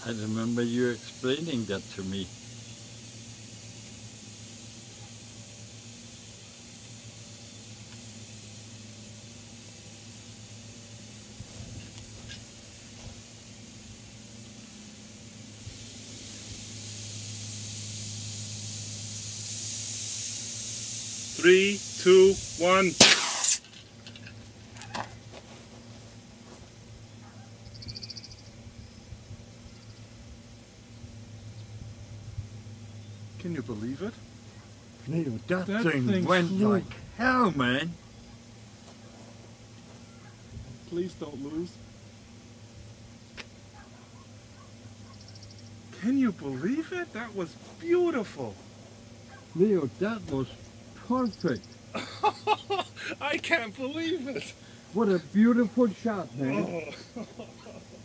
I remember you explaining that to me. Three, two, one. Can you believe it? Neil, that That thing thing went flew. like hell, man. Please don't lose. Can you believe it? That was beautiful. Neil, that was perfect. I can't believe it. What a beautiful shot, man. Oh.